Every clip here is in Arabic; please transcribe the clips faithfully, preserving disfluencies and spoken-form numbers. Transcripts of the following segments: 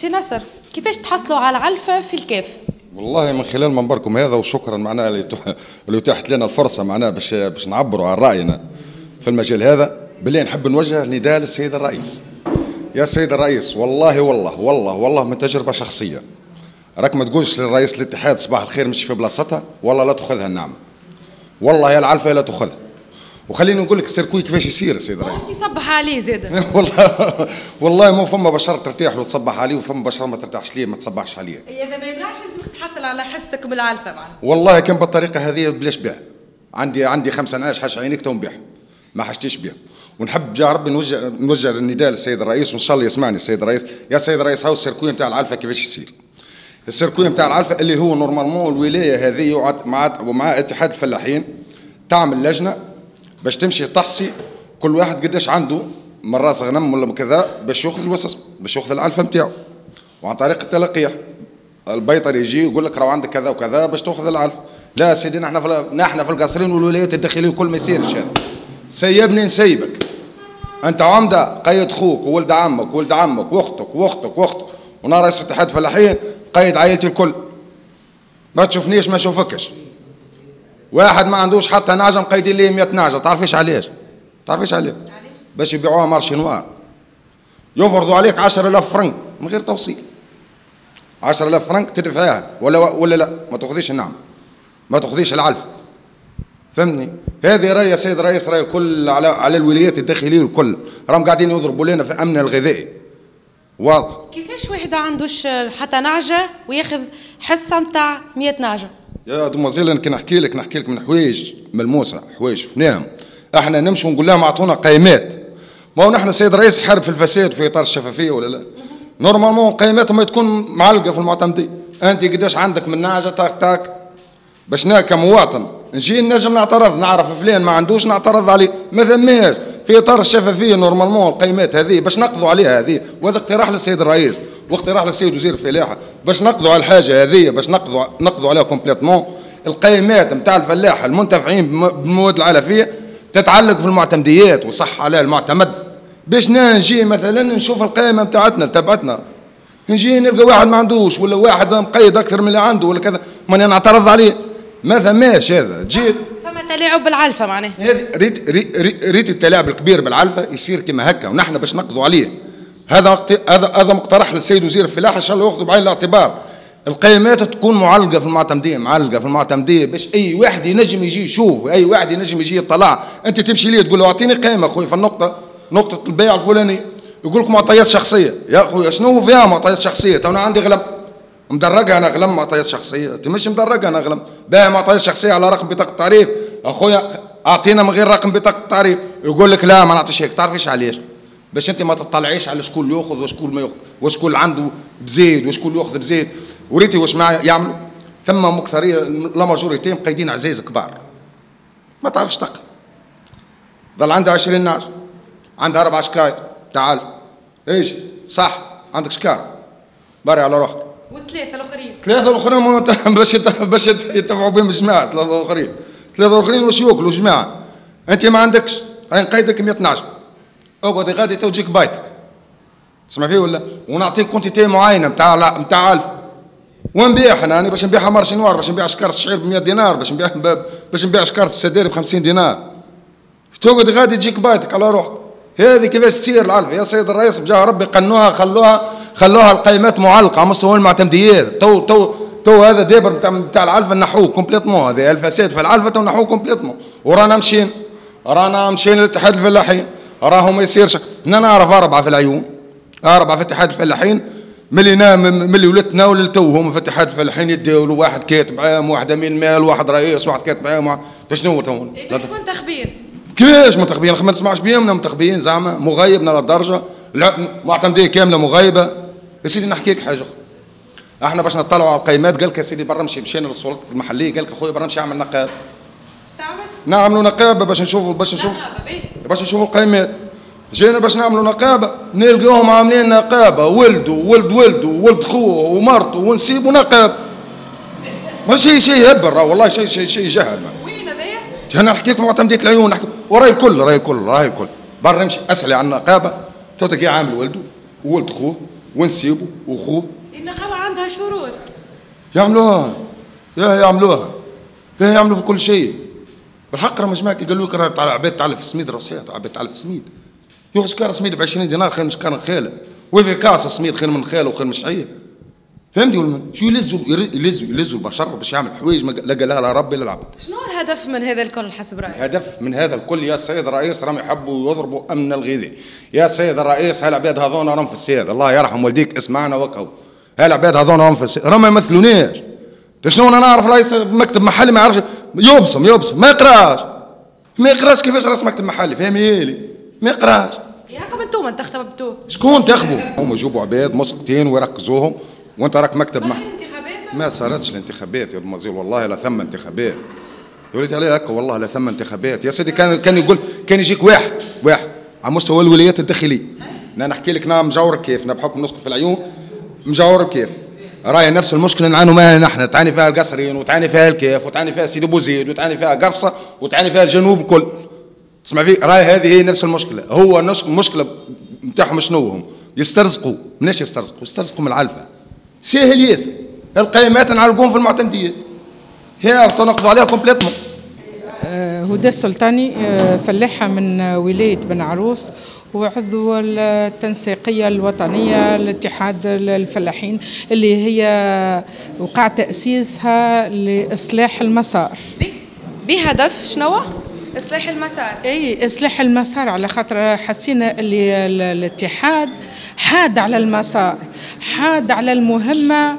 سي نصر، كيفاش تحصلوا على علفة في الكاف؟ والله من خلال منبركم هذا، وشكرا معناها اللي اتاحت لنا الفرصه معناها باش باش نعبروا عن راينا في المجال هذا. بالله نحب نوجه نداء للسيد الرئيس. يا سيد الرئيس، والله والله والله والله من تجربه شخصيه، راك ما تقولش للرئيس الاتحاد صباح الخير مش في بلاصتها، والله لا تاخذها النعمه، والله يا العلفه لا تاخذها. وخليني نقول لك السيركوي كيفاش يصير السيد الرئيس. انت صبح عليه زاد. والله والله مو فما بشر ترتاح له تصبح عليه، وفما بشر ما ترتاحش ليه ما تصبحش عليه. اذا ما يمنعش لازمك تحصل على حصتك بالعلفه معناها. والله كان بالطريقه هذه بلاش بيع. عندي عندي خمسه نعاش حاش عينيك تو نبيعها، ما حشتيش بها. ونحب يا ربي نوجه نوجه النداء للسيد الرئيس، وان شاء الله يسمعني السيد الرئيس. يا سيد الرئيس، هاو السيركوي نتاع العلفه كيفاش يصير. السيركوي نتاع العلفه اللي هو نورمالمون الولايه هذه مع مع اتحاد الفلاحين تعمل لجنه باش تمشي تحصي كل واحد قداش عنده من راس غنم ولا كذا باش ياخذ الوسس، باش ياخذ العلفه نتاعو، وعن طريق التلقيح البيطري يجي يقول لك راهو عندك كذا وكذا باش تاخذ العلفه. لا سيدي، نحن في نحن في القصرين والولايات الداخليه كل ما يصيرش هذا. سيبني نسيبك انت عمده، قيد خوك وولد عمك وولد عمك واختك واختك واختك، وانا رئيس اتحاد فلاحين قيد عائلتي الكل. ما تشوفنيش ما اشوفكش. واحد ما عندوش حتى نعجه مقيدين ليه مئة نعجه، تعرفيش علاش؟ تعرفيش عليه؟ باش يبيعوها مارشي نوار. يفرضوا عليك عشرة آلاف فرنك من غير توصيل. عشرة آلاف فرنك تدفعها ولا ولا لا، ما تاخذيش النعم، ما تاخذيش العلفه. فهمتني؟ هذه راي يا سيد الرئيس، راي الكل على على الولايات الداخليه الكل، راهم قاعدين يضربوا لنا في الامن الغذائي. واضح. كيفاش واحد عندوش حتى نعجه وياخذ حصه نتاع مئة نعجه؟ يا دومازيل انا كي نحكي لك نحكي لك من حوايج ملموسه، حوايج شفناهم. احنا نمشوا نقول لهم اعطونا قيمات. ما هو نحن السيد الرئيس حارب في الفساد في اطار الشفافيه ولا لا؟ نورمالمون قيماتهم تكون معلقه في المعتمدين. انت قداش عندك من نعجه تاك تاك باش انا كمواطن نجي نجم نعترض، نعرف فلان ما عندوش نعترض عليه، ما ثماش في اطار الشفافيه نورمالمون القيمات هذه باش نقضوا عليها هذه. وهذا اقتراح للسيد الرئيس واقتراح للسيد وزير الفلاحه باش نقضوا على الحاجه هذه، باش نقضوا نقضوا عليها كومبليتمون. القيمات نتاع الفلاحه المنتفعين بالمواد العلفيه تتعلق في المعتمديات وصح عليها المعتمد، باش نجي مثلا نشوف القائمه نتاعتنا تبعتنا، نجي نلقى واحد ما عندوش ولا واحد مقيد اكثر من اللي عنده ولا كذا، ماني نعترض عليه. ما ثماش هذا. جيت فما تلاعب بالعلفه معناها. هذه ريت ريت, ريت التلاعب الكبير بالعلفه يصير كما هكا، ونحن باش نقضوا عليه. هذا هذا هذا مقترح للسيد وزير الفلاحه ان شاء الله ياخذوا بعين الاعتبار. القيمات تكون معلقه في المعتمديه، معلقه في المعتمديه باش اي واحد ينجم يجي يشوف، اي واحد ينجم يجي يطلع. انت تمشي ليه تقول له اعطيني قيمه اخوي في النقطه نقطه البيع الفلانيه، يقول لك معطيات شخصيه. يا اخوي شنو فيها معطيات شخصيه؟ تو انا عندي غلم مدرجه، انا غلم معطيات شخصيه، انت مش مدرجه انا غلم بايع معطيات شخصيه على رقم بطاقه التعريف. اخويا اعطينا من غير رقم بطاقه التعريف، يقول لك لا ما نعطيش هيك. تعرفيش علاش؟ باش انت ما تطلعيش على شكون اللي ياخذ وشكون ما ياخذ، وشكون عنده بزيد وشكون ياخذ بزيد. وريتي واش ما يعملوا؟ ثم مكثريه لا ماجوريتي مقيدين عزايز كبار ما تعرفش تقرا. ظل عندها عشرين نعج، عندها اربع شكاير. تعال ايش صح عندك شكار باري على روحك. والثلاثه الاخرين ثلاثه الاخرين باش باش يتبعوا بهم الجماعه. ثلاثه الاخرين ثلاثه الاخرين واش ياكلوا جماعه؟ انت ما عندكش، هاي نقيدك مئة نعج، اقعد غادي توجيك بايتك. تسمع فيه ولا؟ ونعطيك كونتيتي معينه نتاع نتاع علف ونبيعها. انا يعني باش نبيعها مارشي نوار، باش نبيع شكاره الشعير ب مئة دينار، باش نبيع باش نبيع شكاره السداري ب خمسين دينار. تقعد غادي تجيك بايتك على روحك. هذه كيفاش تصير العلفه يا سيد الرئيس؟ بجاه ربي قنوها، خلوها خلوها القيمات معلقه على مستوى المعتمديات. تو تو تو هذا دابر نتاع نتاع العلفه نحوه كومبليتمون. هذا الفساد في العلفه تو نحوه كومبليتمون. ورانا مشينا رانا مشينا لاتحاد الفلاحين، راهو ما يصيرش. انا نعرف اربعه في العيون، اربعه في اتحاد الفلاحين ملي ملي ولدتنا ولتو هما في اتحاد الفلاحين يداولوا، واحد كاتب عام، واحد امين مال، واحد رئيس، واحد كاتب عام. شنو تو؟ منتخبين. كيفاش منتخبين؟ ما نسمعش بيهم منتخبين زعما مغيبنا للدرجه، معتمديه كامله مغيبه. يا سيدي نحكي لك حاجه اخرى، احنا باش نطلعوا على القيمات قال لك يا سيدي برا نمشي، مشينا للسلطات المحليه قال لك اخويا برا نمشي اعمل نقابه. استعمل؟ نعملوا نقابه باش نشوفوا باش نشوفوا باش نشوفوا القيمات. جينا باش نعملوا نقابه نلقاوهم عاملين نقابه ولده ولد ولده ولد خوه ومرته ونسيبوا نقابه. ما شيء شيء هبل والله، شيء شيء شيء جهل. وين هذايا؟ انا نحكيك في معتمديه العيون، نحكي وراي الكل راي الكل راي الكل. برا نمشي اسالي عن النقابه تو تلقى عامل ولده وولد خوه ونسيبه وخوه. النقابة عندها شروط يعملوها يا يعملوها يا يعملوا في كل شيء. بالحق راهم جماعة قالوا لك راه عباد تعلف السميد، راه صحيح عباد تعلف السميد. يوغ شكاره سميد ب عشرين دينار خير من شكاره خاله، وفي كاسه سميد خير من خاله وخير من شعيه. فهمتي ولا شو يلزوا يلزوا يلزوا البشر باش يعمل حوايج ما لقى لها ربي للعبد. شنو الهدف من هذا الكل حسب رايك؟ الهدف من هذا الكل يا سيد الرئيس راهم يحبوا يضربوا امن الغذاء. يا سيد الرئيس هالعباد هذونا راهم في السياده، الله يرحم والديك اسمعنا وكهو. هالعباد هذونا راهم في السياده، راهم ما يمثلوناش. شنو انا نعرف رئيس مكتب محلي ما يعرفش يبصم يبصم ما يقراش ما يقراش كيفاش رئيس مكتب محلي فهمي لي ما يقراش. ياكم انتوما انتخبتوا شكون انتخبوا؟ هم يجيبوا عباد مسقطين ويركزوهم وانت راك مكتب محلي. ما صارتش الانتخابات يا مازيل والله لا ثم انتخابات. يا وليدي عليه هكا والله لا ثم انتخابات يا سيدي. كان كان يقول كان يجيك واحد واحد على مستوى الولايات الداخليه. انا نحكي لك نعم مجاور كيف بحكم نسكن في العيون مجاور كيف. راهي نفس المشكله نعانوا منها نحن، تعاني فيها القصرين وتعاني فيها الكيف وتعاني فيها سيدي بوزيد وتعاني فيها قفصه وتعاني فيها الجنوب كل. تسمع فيه راهي هذه هي نفس المشكله. هو المشكله نتاعهم شنو هم؟ يسترزقوا مناش يسترزقوا؟ يسترزقوا من العلفه. ساهل ياسر القيمات نعلقوهم في المعتمديات هنا تنقضوا عليها كومبليتمون. هدى السلطاني فلاحة من ولاية بن عروس وعضو التنسيقية الوطنية لاتحاد الفلاحين اللي هي وقع تأسيسها لإصلاح المسار. بهدف شنو؟ إصلاح المسار. أي إصلاح المسار على خاطر حسينا اللي الاتحاد حاد على المسار، حاد على المهمة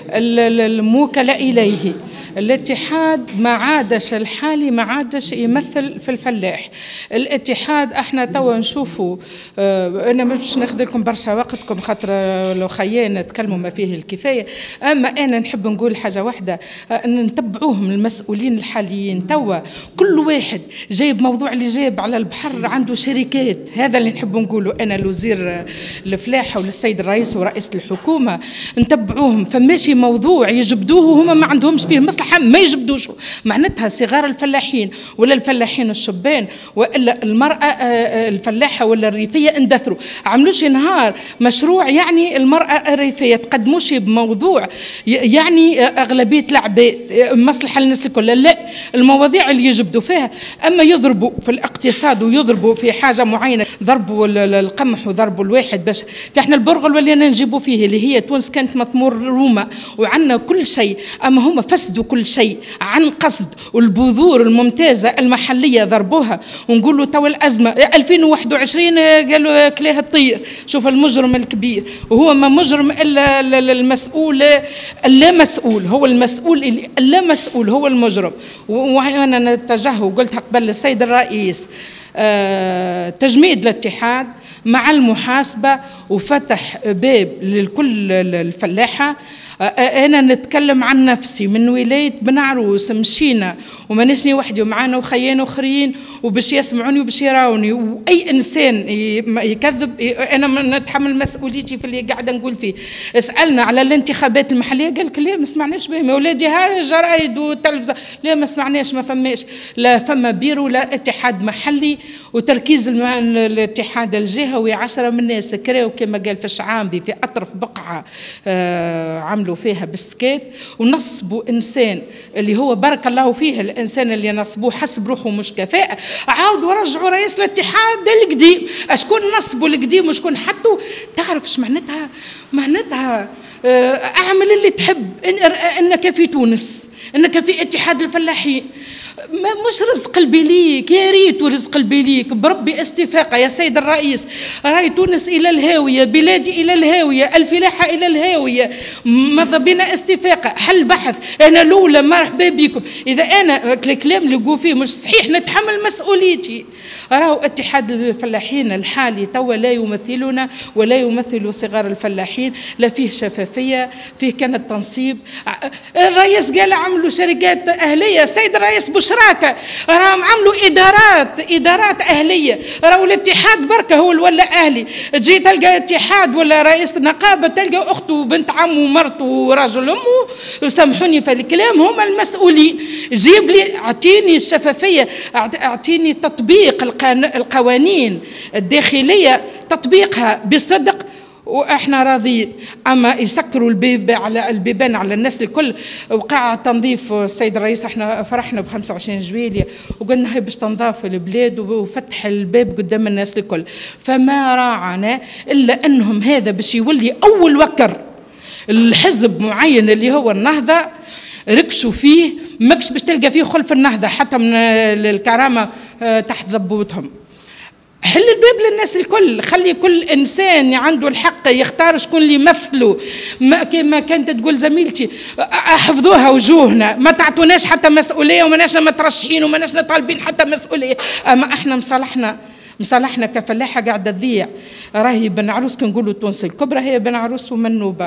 الموكلة إليه. الاتحاد ما عادش الحالي ما عادش يمثل في الفلاح. الاتحاد احنا توا نشوفوا اه انا مش ناخذ لكم برشا وقتكم خاطر لو خيانا نتكلموا ما فيه الكفايه، اما انا نحب نقول حاجه واحده اه نتبعوهم المسؤولين الحاليين. توا كل واحد جايب موضوع اللي جايب على البحر عنده شركات، هذا اللي نحب نقوله انا لوزير الفلاحه وللسيد الرئيس ورئيس الحكومه. نتبعوهم فماشي موضوع يجبدوه وهم ما عندهمش فيه مصلحه ما يجبدوش. معناتها صغار الفلاحين ولا الفلاحين الشبان والا المراه الفلاحه ولا الريفيه اندثروا. عملوش نهار مشروع يعني المراه الريفيه تقدموش بموضوع يعني اغلبيه العباد مصلحه للناس الكل. لا المواضيع اللي يجبدوا فيها اما يضربوا في الاقتصاد ويضربوا في حاجه معينه، ضربوا القمح وضربوا الواحد باش احنا البرغل ولينا نجيبوا فيه اللي هي تونس كانت مطمور روما وعندنا كل شيء، اما هم فسدوا كل شيء عن قصد. والبذور الممتازه المحليه ضربوها ونقولوا تو الازمه ألفين وواحد وعشرين قالوا كلاه الطير. شوف المجرم الكبير وهو ما مجرم الا المسؤول اللا مسؤول، هو المسؤول اللا مسؤول هو المجرم. وانا نتجه وقلتها قبل السيد الرئيس آه تجميد الاتحاد مع المحاسبه وفتح باب لكل الفلاحه. أنا نتكلم عن نفسي من ولاية بن عروس مشينا ومانيشني وحدي ومعانا وخيان أخرين وباش يسمعوني وباش يراوني، وأي إنسان يكذب أنا نتحمل مسؤوليتي في اللي قاعدة نقول فيه. اسألنا على الانتخابات المحلية قال لك لا ما سمعناش بهم يا ولادي، هاي جرايد وتلفزة لا ما سمعناش ما فماش. لا فما بيرو لا اتحاد محلي وتركيز الاتحاد الجهوي. عشرة من الناس كراو كما قال في الشعامبي في أطرف بقعة آه عملوا فيها بالسكات ونصبوا انسان اللي هو بارك الله فيه الانسان اللي نصبوه حسب روحه مش كفاءه. عاودوا ورجعوا رئيس الاتحاد القديم. اشكون نصبوا القديم وشكون حطوا؟ تعرف ايش معناتها؟ معناتها اعمل اللي تحب انك في تونس، انك في اتحاد الفلاحين. مش رزق البليك، يا ريت رزق البليك بربي استفاقه يا سيد الرئيس. راي تونس الى الهاويه، بلادي الى الهاويه، الفلاحه الى الهاويه. ماذا بنا استفاقه؟ حل بحث. انا الاولى مرحبا بكم. اذا انا الكلام اللي نقول فيه مش صحيح نتحمل مسؤوليتي. راهو اتحاد الفلاحين الحالي توا لا يمثلنا ولا يمثل صغار الفلاحين، لا فيه شفافيه، فيه كان التنصيب. الرئيس قال عملوا شركات اهليه، السيد الرئيس بشراكه راهم عملوا ادارات ادارات اهليه. راهو الاتحاد بركه هو ولا اهلي. تجي تلقى اتحاد ولا رئيس نقابه تلقى اخته وبنت عمه ومرته وراجل امه، سامحوني في الكلام، هم المسؤولين. جيب لي اعطيني الشفافيه، اعطيني تطبيق القوانين الداخليه، تطبيقها بصدق واحنا راضيين. اما يسكروا البيب على البيبان على الناس الكل. وقع تنظيف السيد الرئيس، احنا فرحنا ب خمسة وعشرين جويلية وقلنا هي باش تنظاف البلاد وفتح الباب قدام الناس الكل، فما راعنا الا انهم هذا باش يولي اول وكر الحزب معين اللي هو النهضه ركشوا فيه، ماكش باش تلقى فيه خلف النهضه حتى من الكرامه تحت ضبوطهم. حل الباب للناس الكل، خلي كل انسان عنده الحق يختار شكون اللي يمثله. ما كما كانت تقول زميلتي احفظوها وجوهنا، ما تعطوناش حتى مسؤوليه وماناش مترشحين وماناش طالبين حتى مسؤوليه. اما احنا مصالحنا مصالحنا كفلاحه قاعده تضيع. راهي بن عروس كنقولوا التونسي الكبرى هي بن عروس ومنوبه.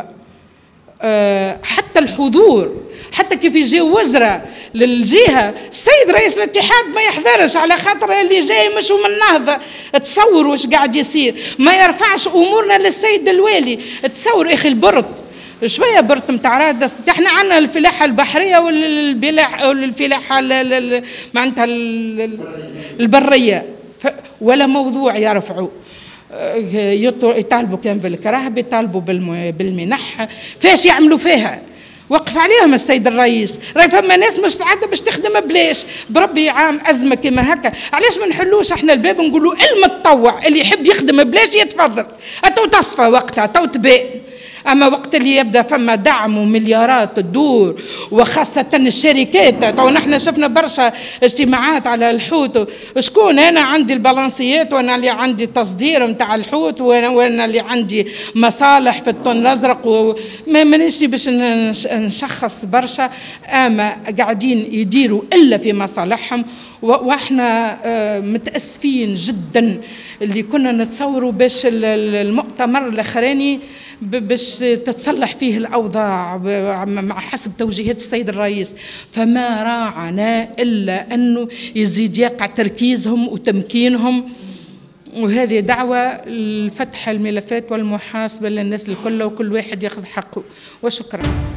أه حتى الحضور، حتى كيف يجيو وزراء للجهه السيد رئيس الاتحاد ما يحضرش على خاطر اللي جاي مش من النهضه. تصوروا واش قاعد يصير، ما يرفعش امورنا للسيد الوالي. تصوروا اخي البرد شويه برد نتاع رادس، احنا عندنا الفلاحه البحريه والفلاحه والفلاحه معناتها البريه ولا موضوع يرفعوا. يطالبوا كان بالكراهه، يطالبوا بالمنح، فاش يعملوا فيها؟ وقف عليهم السيد الرئيس. راهي فما ناس مش سعاده باش تخدم بلاش، بربي عام ازمه كيما هكا. علاش ما نحلوش احنا الباب نقولوا المتطوع اللي يحب يخدم بلاش يتفضل، اتو تصفى وقتها تو تبان. اما وقت اللي يبدا فما دعم ومليارات تدور، وخاصه الشركات. تو نحن شفنا برشا اجتماعات على الحوت، شكون انا عندي البالانسيات وانا اللي عندي تصدير نتاع الحوت وانا وانا اللي عندي مصالح في الطن الازرق. وما مانيش باش نشخص برشا، اما قاعدين يديروا الا في مصالحهم. واحنا متاسفين جدا اللي كنا نتصوروا باش المؤتمر الاخراني باش تتصلح فيه الأوضاع مع حسب توجيهات السيد الرئيس، فما راعنا إلا أنه يزيد يقع تركيزهم وتمكينهم. وهذه دعوة لفتح الملفات والمحاسبة للناس الكل، وكل واحد ياخذ حقه. وشكرا.